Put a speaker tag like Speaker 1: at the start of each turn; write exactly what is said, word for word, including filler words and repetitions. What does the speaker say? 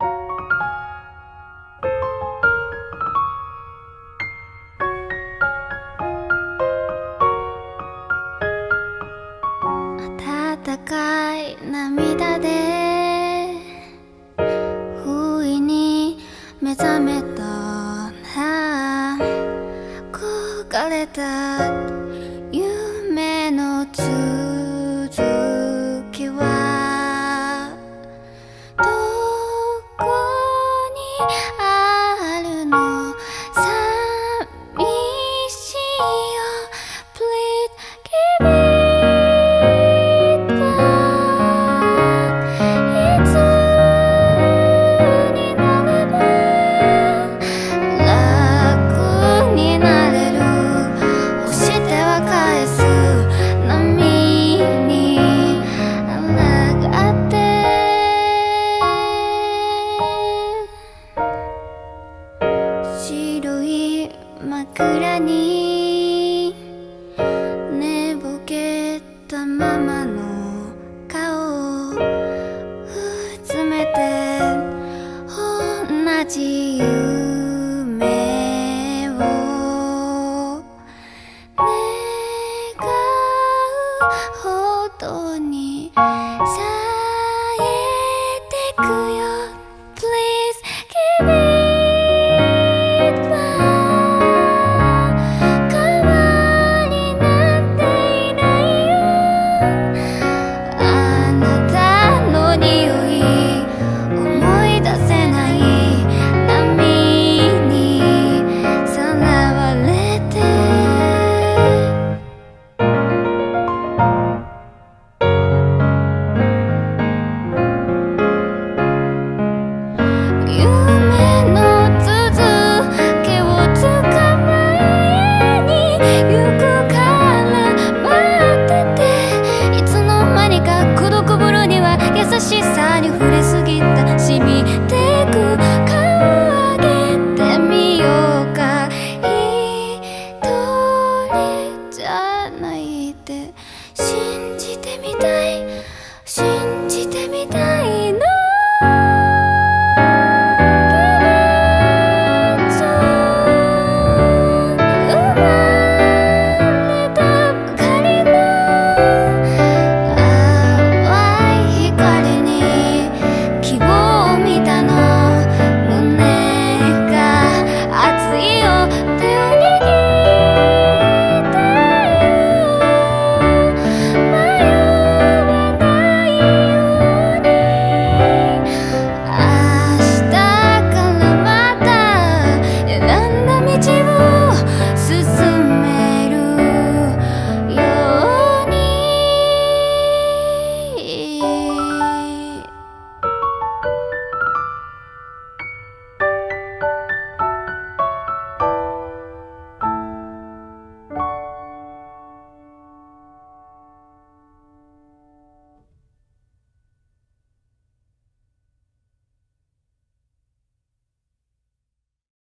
Speaker 1: 温かい涙で不意に目覚めたら焦れた夢の続きはどこにあるの？寂しいよ Please give it back いつになれば楽になれる？押しては返す波に抗って白い枕に寝ぼけたままの顔をうつめて同じ夢を願うほどにさえてくよ Please give it back 代わりなんていないよあなたの匂い思い出せない波にさらわれて夢の続きを捕まえに行くから待ってていつの間にか孤独風呂には優しさに触れすぎた染みて